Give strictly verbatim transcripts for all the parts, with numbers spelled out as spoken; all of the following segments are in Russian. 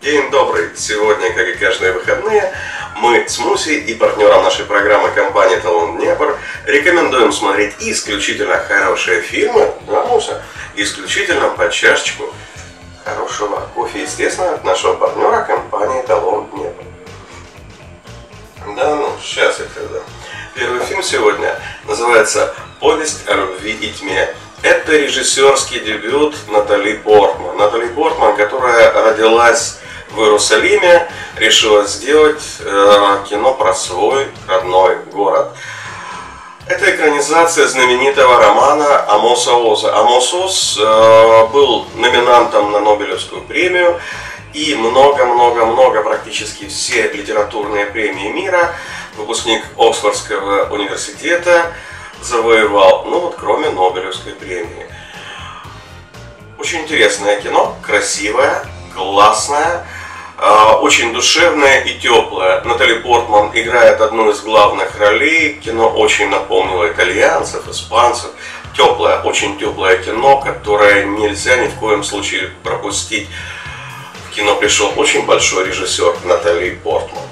День добрый! Сегодня, как и каждые выходные, мы с Мусей и партнером нашей программы компании «Талон Днепр» рекомендуем смотреть исключительно хорошие фильмы, да, Муся, исключительно под чашечку хорошего кофе, естественно, от нашего партнера компании «Талон Днепр». Да, ну, сейчас я тогда. Первый фильм сегодня называется «Повесть о любви и тьме». Это режиссерский дебют Натали Портман. Натали Портман, которая родилась в Иерусалиме, решила сделать э, кино про свой родной город. Это экранизация знаменитого романа Амоса Оза. Амос Оз э, был номинантом на Нобелевскую премию и много-много-много, практически все литературные премии мира, выпускник Оксфордского университета, завоевал, ну вот кроме Нобелевской премии. Очень интересное кино, красивое, классное, очень душевное и теплое. Натали Портман играет одну из главных ролей. Кино очень напомнило итальянцев, испанцев. Теплое, очень теплое кино, которое нельзя ни в коем случае пропустить. В кино пришел очень большой режиссер Натали Портман.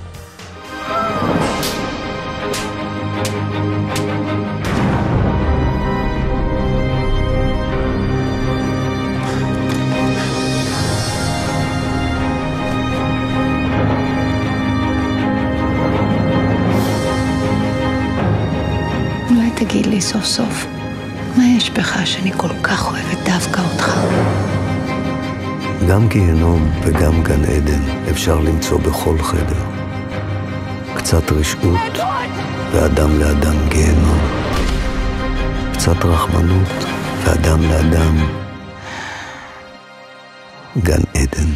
תגיד לי סוף סוף, מה יש בך שאני כל כך אוהבת דווקא אותך? גם גיהנום וגם גן עדן אפשר למצוא בכל חדר. קצת רשעות ואדם לאדם גיהנום. קצת רחמנות ואדם לאדם גן עדן.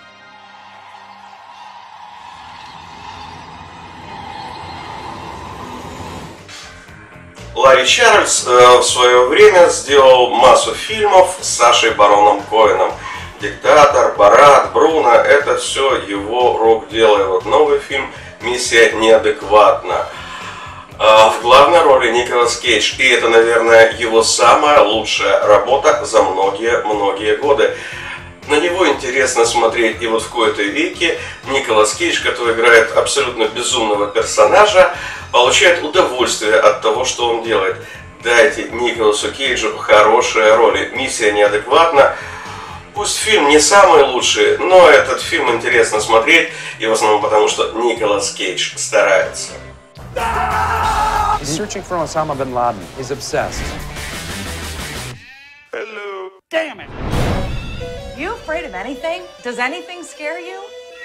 Ларри Чарльз э, в свое время сделал массу фильмов с Сашей Бароном Коэном. «Диктатор», «Борат», «Бруно» — это все его рук дело. И вот новый фильм «Миссия неадекватна». Э, в главной роли Николас Кейдж. И это, наверное, его самая лучшая работа за многие-многие годы. На него интересно смотреть, и вот в кои-то веки Николас Кейдж, который играет абсолютно безумного персонажа, получает удовольствие от того, что он делает. Дайте Николасу Кейджу хорошие роли. «Миссия неадекватна». Пусть фильм не самый лучший, но этот фильм интересно смотреть, и в основном потому, что Николас Кейдж старается. He's searching for Osama bin Laden. He's obsessed. Hello. Damn it! You afraid of anything? Does anything scare you?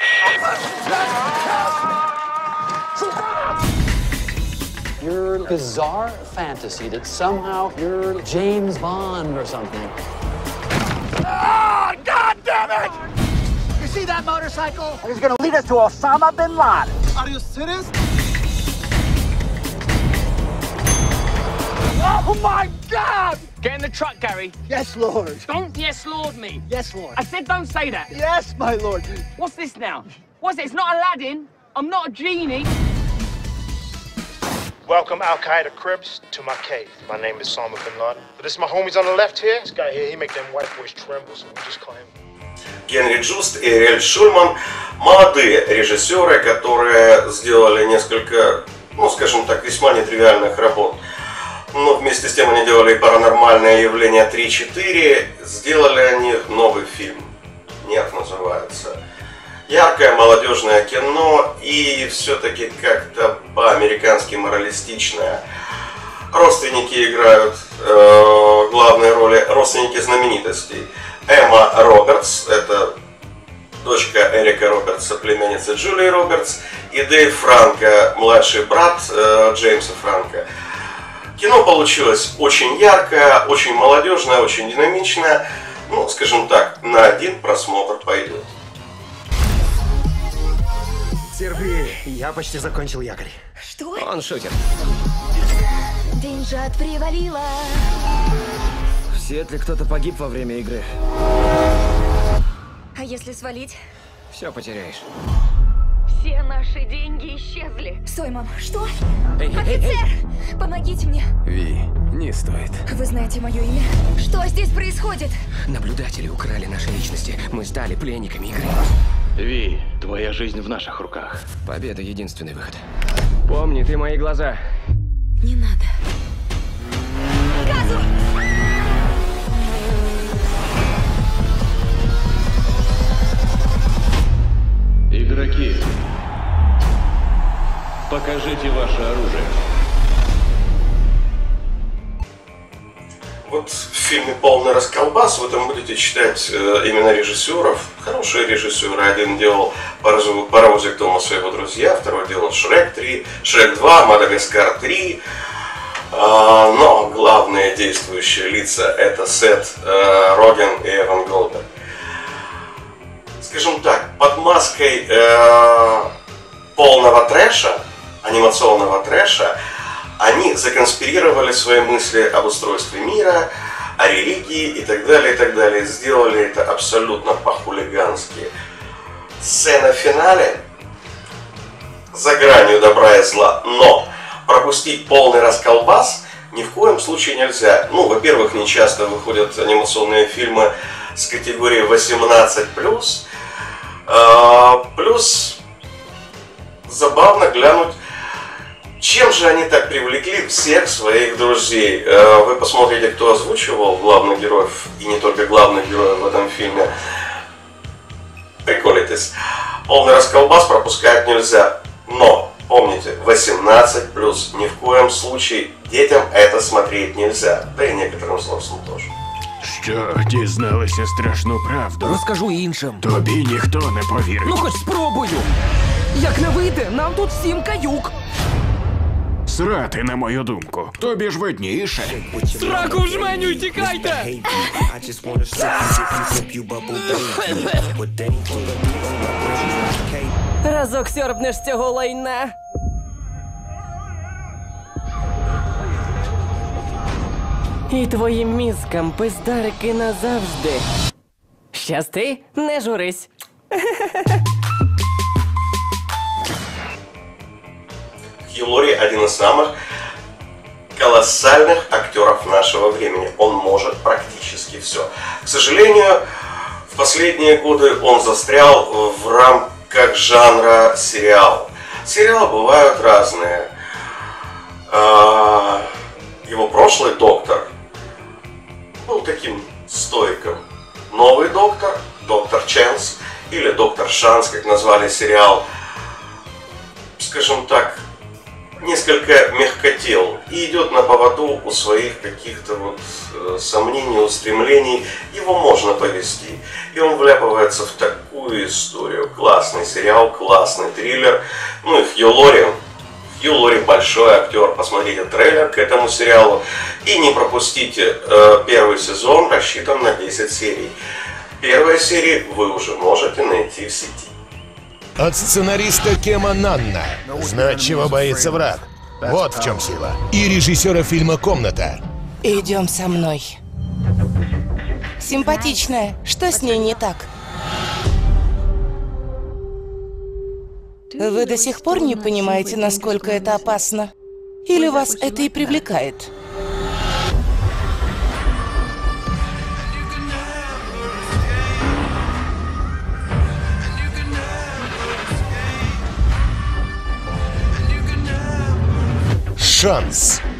Your bizarre fantasy that somehow you're James Bond or something. Ah! God damn it! You see that motorcycle? It's gonna lead us to Osama bin Laden. Are you serious? Oh my God! Get in the truck, Gary. Yes, Lord. Don't yes, Lord me. Yes, Lord. I said don't say that. Yes, my Lord. What's this now? What's it? It's not Aladdin. I'm not a genie. Welcome, Al Qaeda Cribs, to my cave. My name is Osama bin Laden. But this is my homies on the left here. This guy here, he make them white boys tremble, so we just call him. Генри Джуст и Эриэль Шульман – молодые режиссеры, которые сделали несколько, ну скажем так, весьма нетривиальных работ. Но вместе с тем они делали и «Паранормальное явление три-четыре». Сделали они новый фильм. «Нерв» называется. Яркое молодежное кино и все-таки как-то по-американски моралистичное. Родственники играют э, главные роли, родственники знаменитостей. Эмма Робертс, это дочка Эрика Робертса, племянница Джулии Робертс, и Дэйв Франко, младший брат э, Джеймса Франко. Кино получилось очень яркое, очень молодежное, очень динамичное. Ну, скажем так, на один просмотр пойдет. Терпи, я почти закончил якорь. Что? Он шутит. Деньжат привалила. В Сиэтле кто-то погиб во время игры. А если свалить? Все потеряешь. Все наши деньги исчезли. Стой, мам, что? Эй, Офицер! эй, эй. Помогите мне. Ви, не стоит. Вы знаете мое имя? Что здесь происходит? Наблюдатели украли наши личности. Мы стали пленниками игры. Ви, твоя жизнь в наших руках. Победа — единственный выход. Помни, ты мои глаза. Не надо. Газу! Игроки, покажите ваше оружие. Вот в фильме «Полный расколбас» вы там будете читать э, имена режиссеров. Хорошие режиссеры. Один делал «Паровозик Томаса и его друзья», второй делал «Шрек три», «Шрек два», «Мадагаскар три». А, но главные действующие лица — это Сет э, Роген и Эван Голдберг. Скажем так, под маской э, полного трэша, анимационного трэша, они законспирировали свои мысли об устройстве мира, о религии и так далее, и так далее. Сделали это абсолютно по-хулигански. Сцена в финале за гранью добра и зла, но пропустить полный расколбас ни в коем случае нельзя. Ну, во-первых, не часто выходят анимационные фильмы с категории восемнадцать плюс. Плюс забавно глянуть, чем же они так привлекли всех своих друзей. Вы посмотрите, кто озвучивал главных героев, и не только главных героев в этом фильме. Приколитесь. Полный расколбас пропускать нельзя. Но, помните, восемнадцать плюс. Ни в коем случае детям это смотреть нельзя. Да и некоторым взрослым тоже. Що, дізналися страшну правду? Розкажу іншим. Тобі ніхто не повірить. Ну хоч спробую. Як не вийде, нам тут всім каюк. Срати, на мою думку. Тобі ж видніше. Сраку в жменю й тікайте! Разок сьорбнеш цього лайна. І твоїм мізкам пиздарики назавжди. Щасти, не журись. Хью Лори один из самых колоссальных актеров нашего времени. Он может практически все. К сожалению, в последние годы он застрял в рамках жанра сериал. Сериалы бывают разные. Его прошлый доктор был таким стойком. Новый доктор, доктор Ченс, или доктор Шанс, как назвали сериал, скажем так, несколько мягкотел и идет на поводу у своих каких-то вот э, сомнений, устремлений. Его можно повести. И он вляпывается в такую историю. Классный сериал, классный триллер. Ну и Хью Лори. Хью Лори большой актер. Посмотрите трейлер к этому сериалу. И не пропустите э, первый сезон, рассчитан на десять серий. Первые серии вы уже можете найти в сети. От сценариста Кема Нанна. Знать, чего боится враг. Вот в чем сила. И режиссера фильма «Комната». Идем со мной. Симпатичная. Что с ней не так? Вы до сих пор не понимаете, насколько это опасно? Или вас это и привлекает? Шанс.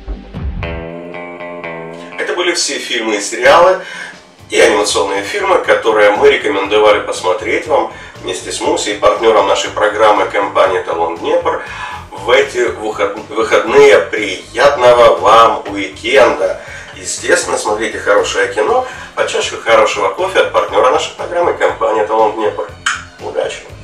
Это были все фильмы и сериалы и анимационные фильмы, которые мы рекомендовали посмотреть вам вместе с Мусей, партнером нашей программы компании «Талон Днепр», в эти выходные. Приятного вам уикенда! Естественно, смотрите хорошее кино, по чашке хорошего кофе от партнера нашей программы компании «Талон Днепр». Удачи!